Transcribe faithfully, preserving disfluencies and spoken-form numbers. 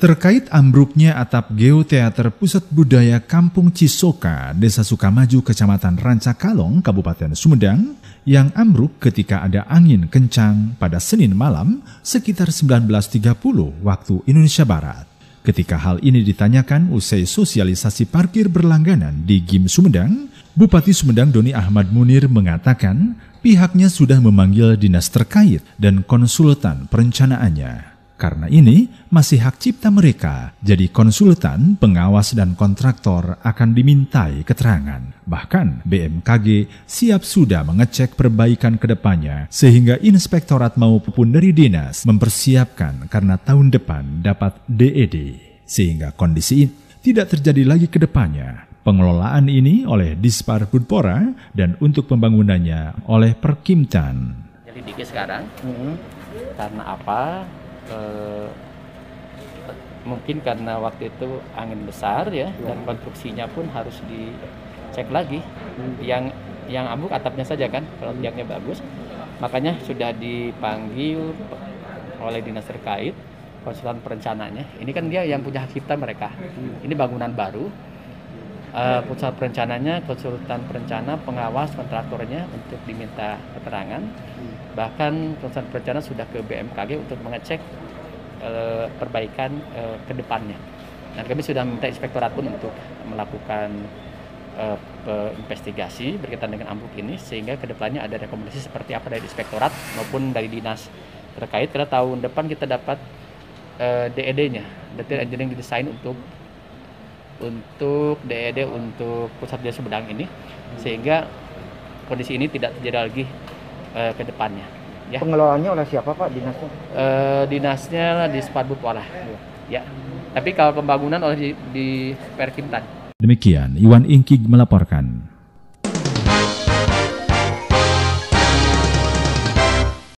Terkait ambruknya atap Geoteater Pusat Budaya Kampung Cisoka, Desa Sukamaju, Kecamatan Rancakalong, Kabupaten Sumedang, yang ambruk ketika ada angin kencang pada Senin malam sekitar sembilan belas tiga puluh waktu Indonesia Barat. Ketika hal ini ditanyakan usai sosialisasi parkir berlangganan di G I M Sumedang, Bupati Sumedang Doni Ahmad Munir mengatakan pihaknya sudah memanggil dinas terkait dan konsultan perencanaannya. Karena ini masih hak cipta mereka, jadi konsultan, pengawas dan kontraktor akan dimintai keterangan. Bahkan B M K G siap sudah mengecek perbaikan ke depannya sehingga inspektorat maupun dari dinas mempersiapkan karena tahun depan dapat D E D. Sehingga kondisi ini tidak terjadi lagi ke depannya. Pengelolaan ini oleh Dispar Budpora dan untuk pembangunannya oleh Perkimtan. Jadi dikit sekarang, mm-hmm. karena apa? Eh, mungkin karena waktu itu angin besar ya, ya. Dan konstruksinya pun harus dicek lagi. Hmm. Yang yang ambruk atapnya saja kan, kalau tiangnya bagus. Makanya sudah dipanggil oleh dinas terkait, konsultan perencananya. Ini kan dia yang punya hak cipta mereka. Hmm. Ini bangunan baru. Uh, pusat perencananya, konsultan perencana, pengawas, kontraktornya untuk diminta keterangan. Hmm. Bahkan konsultan perencana sudah ke B M K G untuk mengecek uh, perbaikan uh, ke depannya. Dan kami sudah minta inspektorat pun untuk melakukan uh, investigasi berkaitan dengan ambruk ini, sehingga ke depannya ada rekomendasi seperti apa dari inspektorat maupun dari dinas terkait. Karena tahun depan kita dapat uh, D E D-nya, Detail Engineering Design untuk untuk D E D untuk pusat budaya Sumedang ini, sehingga kondisi ini tidak terjadi lagi uh, ke depannya. Ya. Pengelolaannya oleh siapa Pak dinasnya? Uh, dinasnya di Dispar Budpora. Ya. Tapi kalau pembangunan oleh di, di Perkimtan. Demikian Iwan Ingkig melaporkan.